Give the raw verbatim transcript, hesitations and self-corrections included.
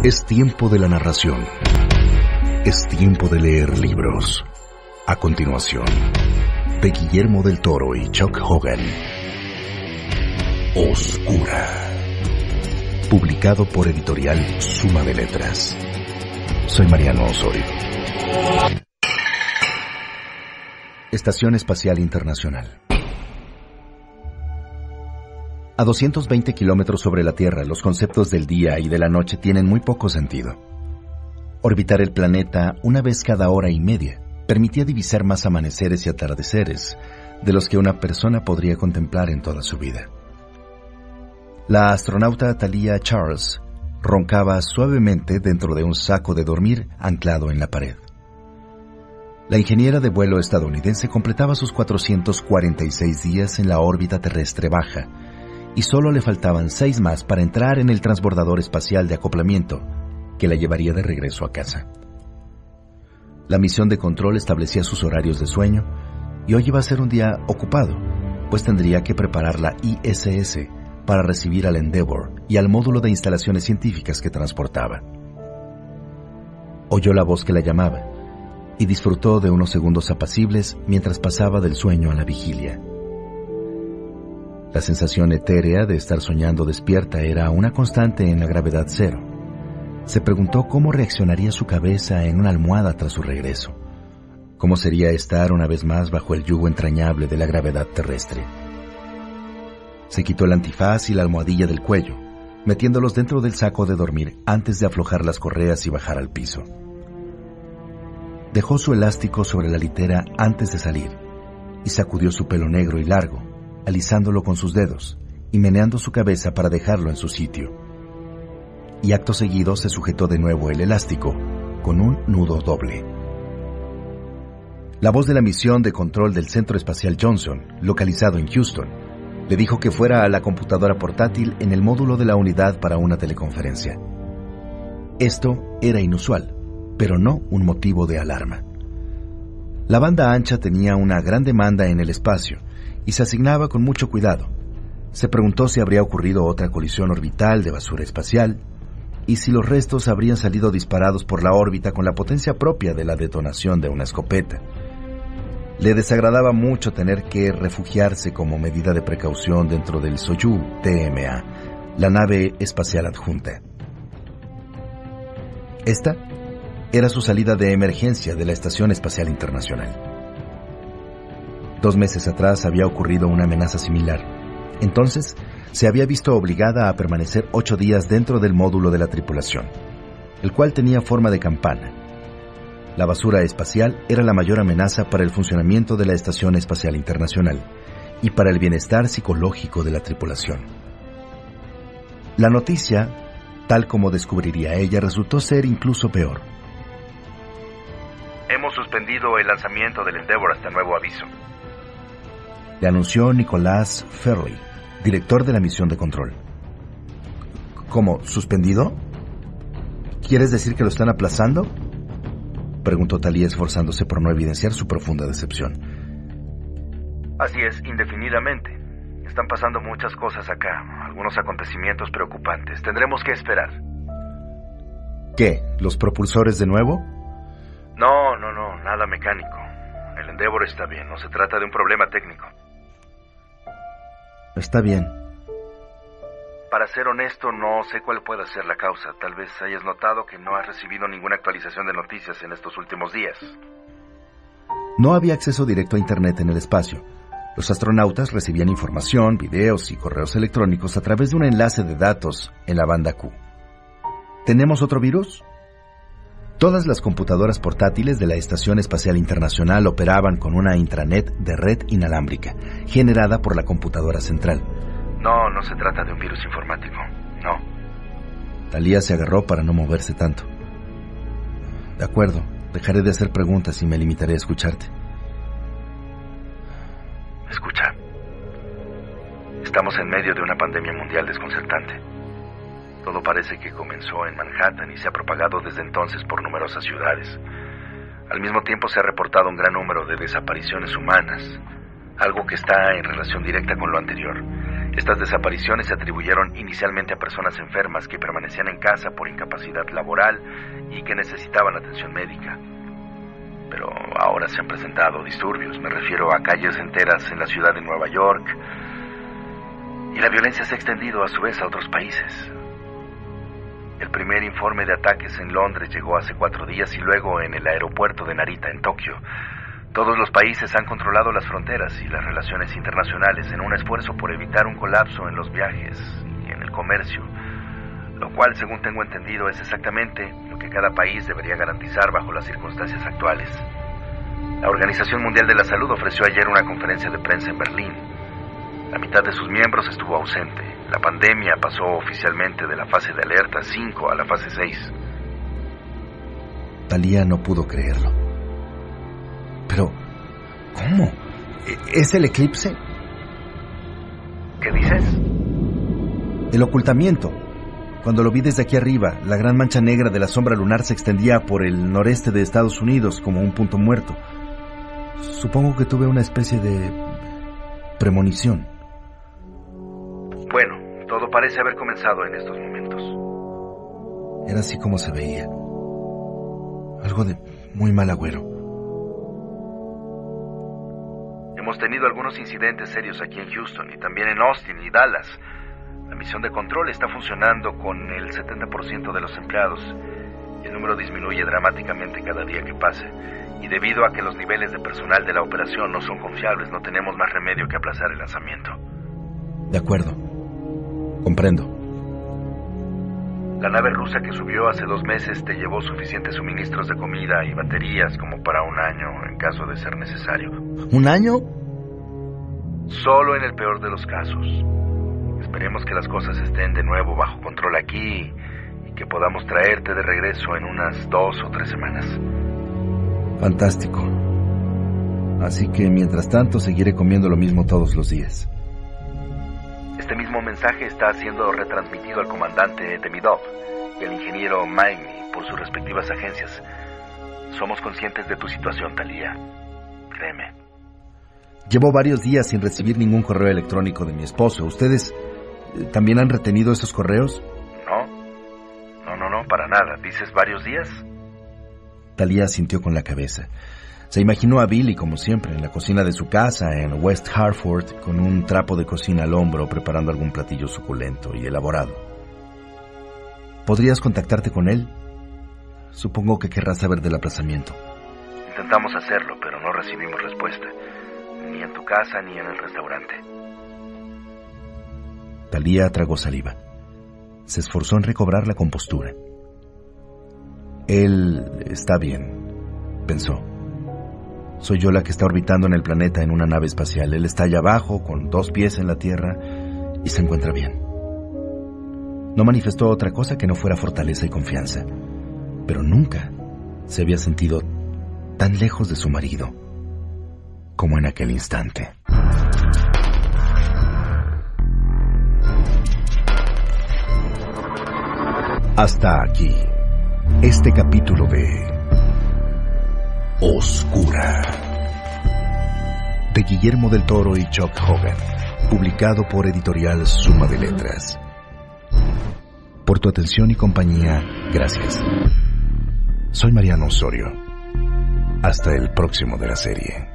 Es tiempo de la narración. Es tiempo de leer libros. A continuación, de Guillermo del Toro y Chuck Hogan. Oscura. Publicado por Editorial Suma de Letras. Soy Mariano Osorio. Estación Espacial Internacional. A doscientos veinte kilómetros sobre la Tierra, los conceptos del día y de la noche tienen muy poco sentido. Orbitar el planeta una vez cada hora y media permitía divisar más amaneceres y atardeceres de los que una persona podría contemplar en toda su vida. La astronauta Talia Charles roncaba suavemente dentro de un saco de dormir anclado en la pared. La ingeniera de vuelo estadounidense completaba sus cuatrocientos cuarenta y seis días en la órbita terrestre baja, y solo le faltaban seis más para entrar en el transbordador espacial de acoplamiento que la llevaría de regreso a casa. La misión de control establecía sus horarios de sueño y hoy iba a ser un día ocupado, pues tendría que preparar la I S S para recibir al Endeavour y al módulo de instalaciones científicas que transportaba. Oyó la voz que la llamaba y disfrutó de unos segundos apacibles mientras pasaba del sueño a la vigilia. La sensación etérea de estar soñando despierta era una constante en la gravedad cero. Se preguntó cómo reaccionaría su cabeza en una almohada tras su regreso. ¿Cómo sería estar una vez más bajo el yugo entrañable de la gravedad terrestre? Se quitó el antifaz y la almohadilla del cuello, metiéndolos dentro del saco de dormir antes de aflojar las correas y bajar al piso. Dejó su elástico sobre la litera antes de salir y sacudió su pelo negro y largo, alisándolo con sus dedos y meneando su cabeza para dejarlo en su sitio. Y acto seguido se sujetó de nuevo el elástico con un nudo doble. La voz de la misión de control del Centro Espacial Johnson, localizado en Houston, le dijo que fuera a la computadora portátil en el módulo de la unidad para una teleconferencia. Esto era inusual, pero no un motivo de alarma. La banda ancha tenía una gran demanda en el espacio y se asignaba con mucho cuidado. Se preguntó si habría ocurrido otra colisión orbital de basura espacial y si los restos habrían salido disparados por la órbita con la potencia propia de la detonación de una escopeta. Le desagradaba mucho tener que refugiarse como medida de precaución dentro del Soyuz T M A, la nave espacial adjunta. Esta era su salida de emergencia de la Estación Espacial Internacional. Dos meses atrás había ocurrido una amenaza similar. Entonces, se había visto obligada a permanecer ocho días dentro del módulo de la tripulación, el cual tenía forma de campana. La basura espacial era la mayor amenaza para el funcionamiento de la Estación Espacial Internacional y para el bienestar psicológico de la tripulación. La noticia, tal como descubriría ella, resultó ser incluso peor. Hemos suspendido el lanzamiento del Endeavour hasta nuevo aviso, le anunció Nicolás Ferry, director de la misión de control. ¿Cómo? ¿Suspendido? ¿Quieres decir que lo están aplazando?, preguntó Talia, esforzándose por no evidenciar su profunda decepción. Así es, indefinidamente. Están pasando muchas cosas acá, algunos acontecimientos preocupantes. Tendremos que esperar. ¿Qué? ¿Los propulsores de nuevo? No, no, no, nada mecánico. El Endeavour está bien, no se trata de un problema técnico. Está bien. Para ser honesto, no sé cuál pueda ser la causa. Tal vez hayas notado que no has recibido ninguna actualización de noticias en estos últimos días. No había acceso directo a Internet en el espacio. Los astronautas recibían información, videos y correos electrónicos a través de un enlace de datos en la banda Q. ¿Tenemos otro virus? Todas las computadoras portátiles de la Estación Espacial Internacional operaban con una intranet de red inalámbrica, generada por la computadora central. No, no se trata de un virus informático, no. Talia se agarró para no moverse tanto. De acuerdo, dejaré de hacer preguntas y me limitaré a escucharte. Escucha. Estamos en medio de una pandemia mundial desconcertante. Todo parece que comenzó en Manhattan y se ha propagado desde entonces por numerosas ciudades. Al mismo tiempo se ha reportado un gran número de desapariciones humanas, algo que está en relación directa con lo anterior. Estas desapariciones se atribuyeron inicialmente a personas enfermas que permanecían en casa por incapacidad laboral y que necesitaban atención médica. Pero ahora se han presentado disturbios, me refiero a calles enteras en la ciudad de Nueva York, y la violencia se ha extendido a su vez a otros países. El primer informe de ataques en Londres llegó hace cuatro días y luego en el aeropuerto de Narita, en Tokio. Todos los países han controlado las fronteras y las relaciones internacionales en un esfuerzo por evitar un colapso en los viajes y en el comercio, lo cual, según tengo entendido, es exactamente lo que cada país debería garantizar bajo las circunstancias actuales. La Organización Mundial de la Salud ofreció ayer una conferencia de prensa en Berlín. La mitad de sus miembros estuvo ausente. La pandemia pasó oficialmente de la fase de alerta cinco a la fase seis. Thalía no pudo creerlo. Pero, ¿cómo? ¿Es el eclipse? ¿Qué dices? El ocultamiento. Cuando lo vi desde aquí arriba, la gran mancha negra de la sombra lunar se extendía por el noreste de Estados Unidos como un punto muerto. Supongo que tuve una especie de premonición. Bueno, todo parece haber comenzado en estos momentos. Era así como se veía. Algo de muy mal agüero. Hemos tenido algunos incidentes serios aquí en Houston y también en Austin y Dallas. La misión de control está funcionando con el setenta por ciento de los empleados. El número disminuye dramáticamente cada día que pase. Y debido a que los niveles de personal de la operación no son confiables, no tenemos más remedio que aplazar el lanzamiento. De acuerdo. Comprendo. La nave rusa que subió hace dos meses te llevó suficientes suministros de comida y baterías como para un año, en caso de ser necesario. ¿Un año? Solo en el peor de los casos. Esperemos que las cosas estén de nuevo bajo control aquí y que podamos traerte de regreso en unas dos o tres semanas. Fantástico. Así que, mientras tanto, seguiré comiendo lo mismo todos los días. Este mismo mensaje está siendo retransmitido al comandante Demidov y al ingeniero Magney por sus respectivas agencias. Somos conscientes de tu situación, Thalía. Créeme. Llevo varios días sin recibir ningún correo electrónico de mi esposo. ¿Ustedes eh, también han retenido esos correos? No. No, no, no, para nada. ¿Dices varios días? Thalía asintió con la cabeza. Se imaginó a Billy, como siempre, en la cocina de su casa en West Hartford, con un trapo de cocina al hombro, preparando algún platillo suculento y elaborado. ¿Podrías contactarte con él? Supongo que querrás saber del aplazamiento. Intentamos hacerlo, pero no recibimos respuesta. Ni en tu casa ni en el restaurante. Thalía tragó saliva. Se esforzó en recobrar la compostura. Él está bien, pensó. Soy yo la que está orbitando en el planeta en una nave espacial. Él está allá abajo, con dos pies en la Tierra, y se encuentra bien. No manifestó otra cosa que no fuera fortaleza y confianza, pero nunca se había sentido tan lejos de su marido como en aquel instante. Hasta aquí este capítulo de Oscura, de Guillermo del Toro y Chuck Hogan, publicado por Editorial Suma de Letras. Por tu atención y compañía, gracias. Soy Mariano Osorio. Hasta el próximo de la serie.